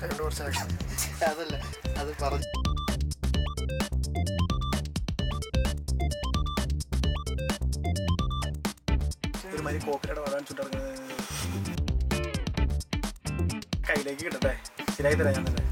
അതല്ല അത് പറഞ്ഞു ഒരുമാതിരി കോപ്പിയുടെ വളരാൻ ചുട്ടിറങ്ങുന്നത് കയ്യിലേക്ക് കിട്ടട്ടെ ശരിയായി തരാം ഞാൻ തന്നെ